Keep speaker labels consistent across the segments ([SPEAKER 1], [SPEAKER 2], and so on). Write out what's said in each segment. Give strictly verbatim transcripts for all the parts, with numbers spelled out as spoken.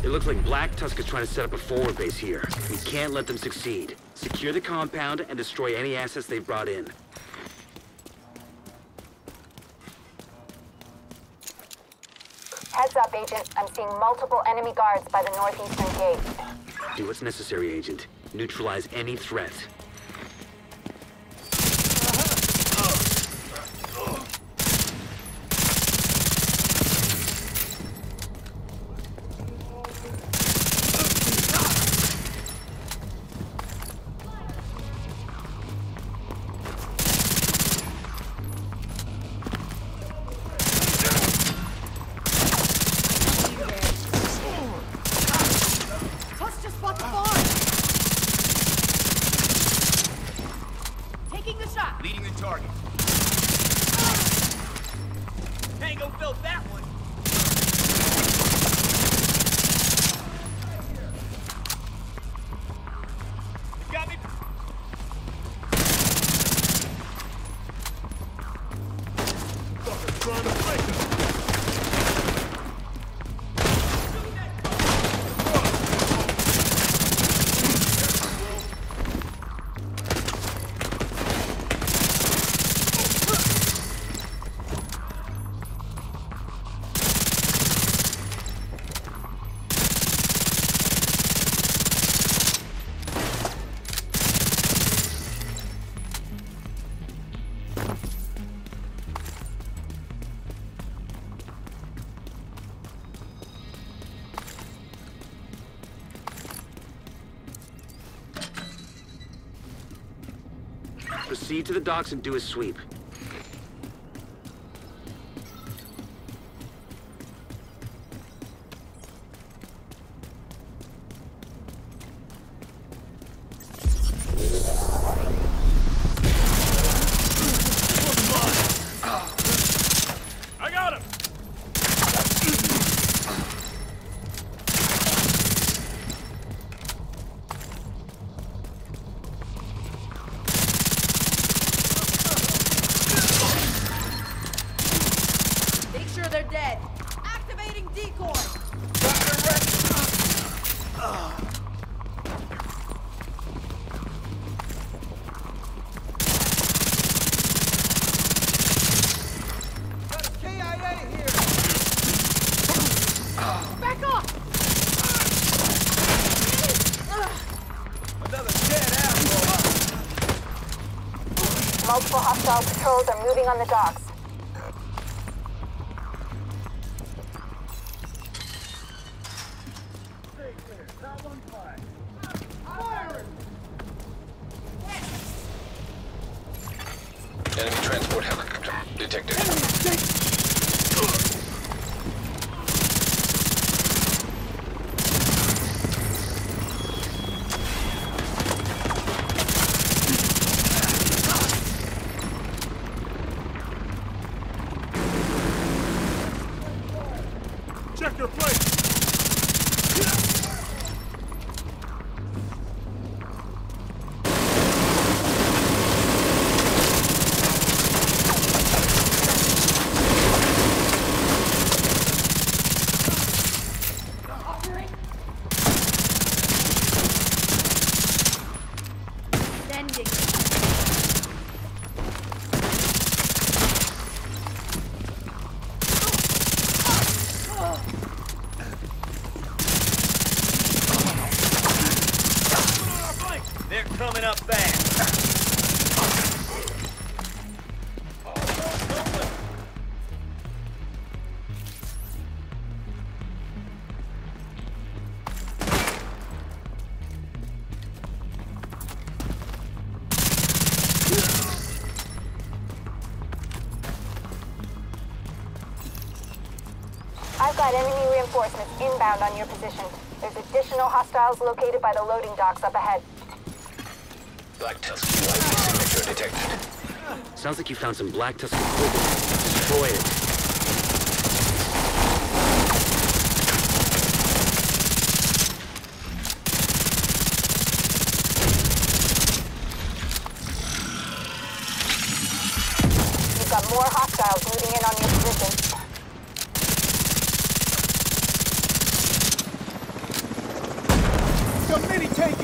[SPEAKER 1] It looks like Black Tusk is trying to set up a forward base here. We can't let them succeed. Secure the compound and destroy any assets they've brought in.
[SPEAKER 2] Heads up, Agent. I'm seeing multiple enemy guards by the northeastern gate.
[SPEAKER 1] Do what's necessary, Agent. Neutralize any threat.
[SPEAKER 3] Leading the target. Tango felt that one. You got me. Fucking trying to break us.
[SPEAKER 1] Proceed to the docks and do a sweep.
[SPEAKER 3] I got him!
[SPEAKER 4] Make sure they're dead. Activating decoy.
[SPEAKER 3] K I A here!
[SPEAKER 4] Back off.
[SPEAKER 3] Another dead asshole!
[SPEAKER 2] Multiple hostile patrols are moving on the docks.
[SPEAKER 5] Enemy transport helicopter detected.
[SPEAKER 3] Check your plate!
[SPEAKER 4] Sending.
[SPEAKER 3] They're coming up fast.
[SPEAKER 2] I've got enemy reinforcements inbound on your position. There's additional hostiles located by the loading docks up ahead.
[SPEAKER 5] Black Tusk U I V signature detected.
[SPEAKER 1] Sounds like you found some Black Tusk equipment. Destroy it.
[SPEAKER 2] You've got more hostiles moving in on your position.
[SPEAKER 3] a mini taken!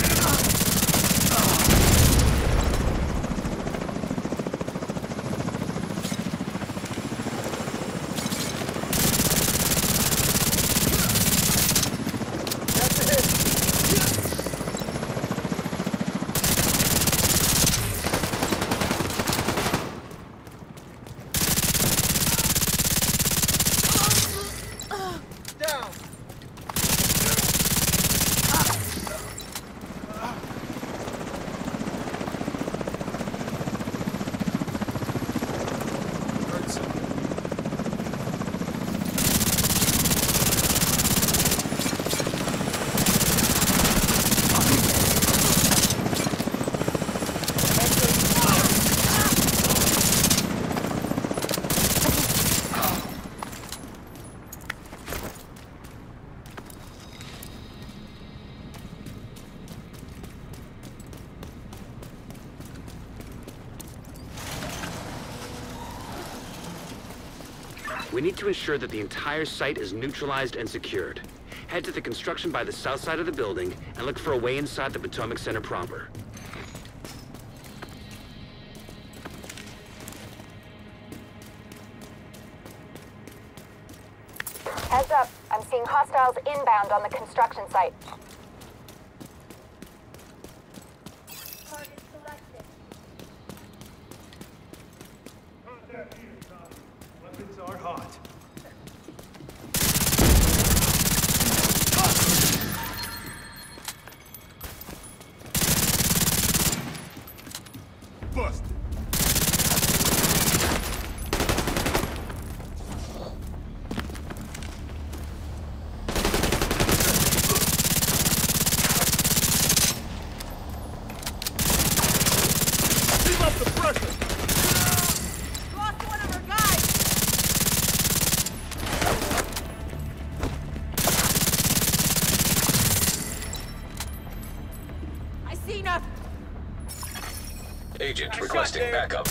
[SPEAKER 1] We need to ensure that the entire site is neutralized and secured. Head to the construction by the south side of the building and look for a way inside the Potomac Center proper.
[SPEAKER 2] Heads up, I'm seeing hostiles inbound on the construction site. Target selected.
[SPEAKER 3] Contact here, Tom. Weapons are hot. Busted. Keep up the pressure.
[SPEAKER 4] Lost one of our guys! I see nothing!
[SPEAKER 5] Agent requesting backup.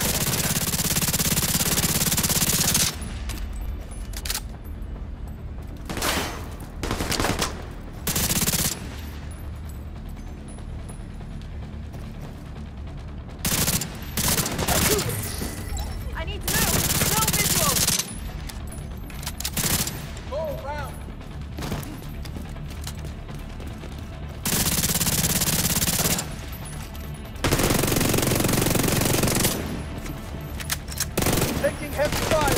[SPEAKER 4] I need to move! No visuals!
[SPEAKER 3] Go around. Taking heavy fire.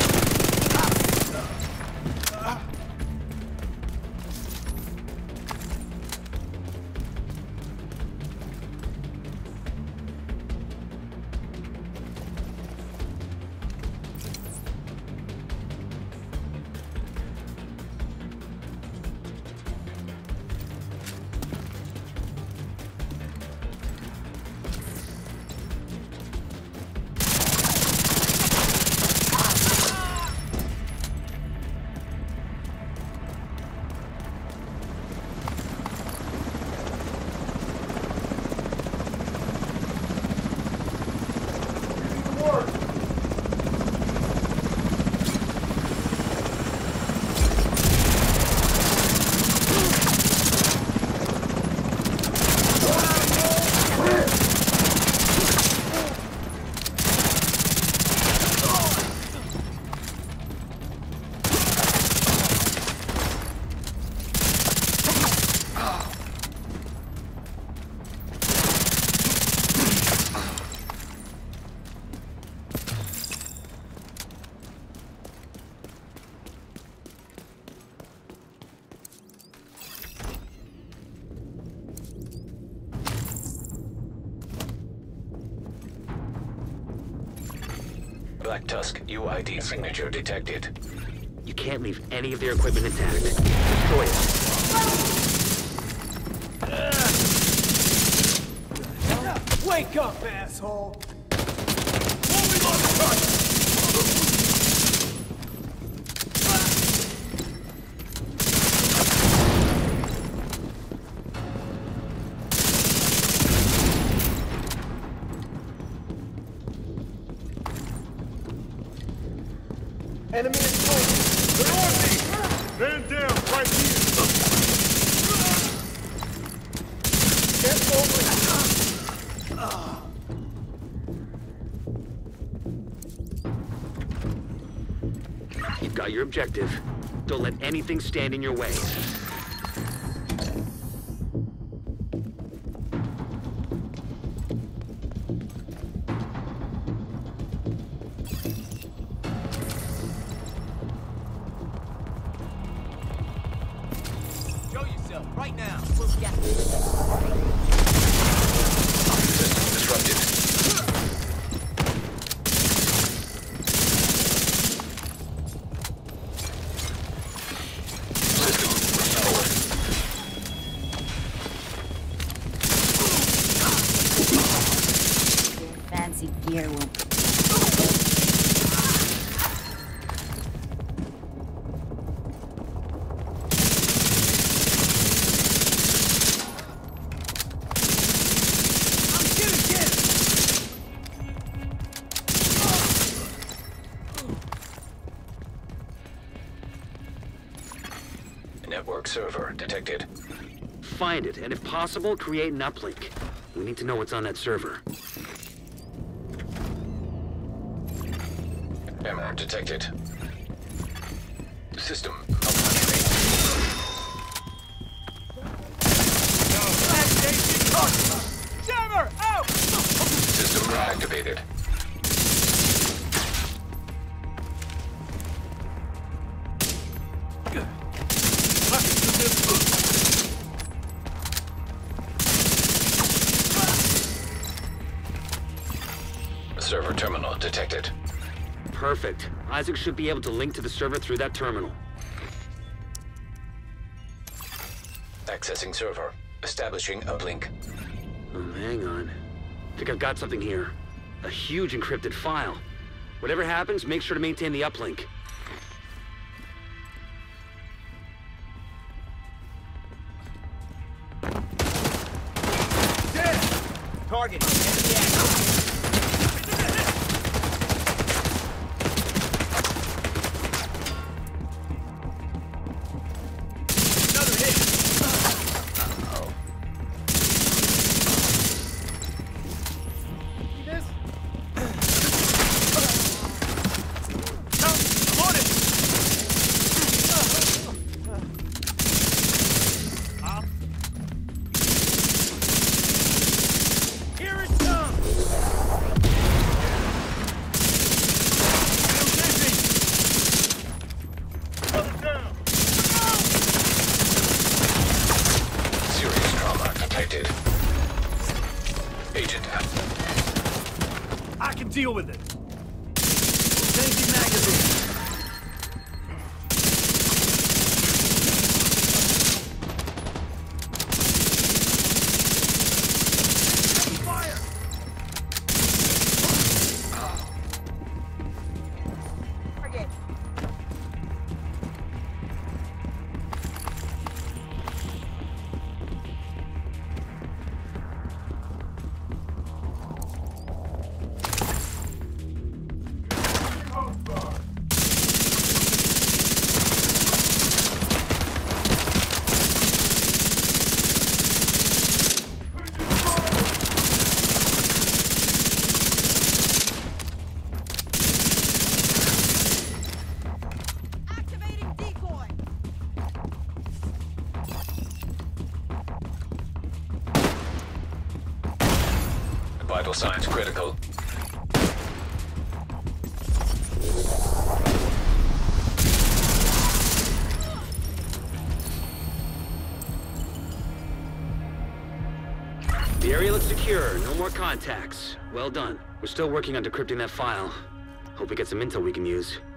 [SPEAKER 5] Black Tusk U I D signature detected.
[SPEAKER 1] You can't leave any of their equipment intact. Destroy it.
[SPEAKER 3] Wake up, asshole! Moving on the target! Enemy is close! They're on me! Man down, right here!
[SPEAKER 1] You've got your objective. Don't let anything stand in your way.
[SPEAKER 6] Show yourself right now.
[SPEAKER 5] System disrupted.
[SPEAKER 7] Fancy gear will.
[SPEAKER 5] Network server detected.
[SPEAKER 1] Find it, and if possible, create an uplink. We need to know what's on that server.
[SPEAKER 5] Error detected. System malfunctioning.
[SPEAKER 6] Jammer, out!
[SPEAKER 5] System reactivated. Server terminal detected.
[SPEAKER 1] Perfect. Isaac should be able to link to the server through that terminal.
[SPEAKER 5] Accessing server. Establishing uplink.
[SPEAKER 1] Oh, hang on. I think I've got something here. A huge encrypted file. Whatever happens, make sure to maintain the uplink.
[SPEAKER 6] Target. Enemy active. Another hit. See this? Come, I'm on it. Up. Here it comes. Still busy. Up down.
[SPEAKER 5] Serious trauma detected. Agent.
[SPEAKER 3] I can deal with it. Changing magazine. Fire!
[SPEAKER 4] Target.
[SPEAKER 3] Coast Guard.
[SPEAKER 4] Activating decoy.
[SPEAKER 5] Vital signs critical.
[SPEAKER 1] The area looks secure. No more contacts. Well done. We're still working on decrypting that file. Hope we get some intel we can use.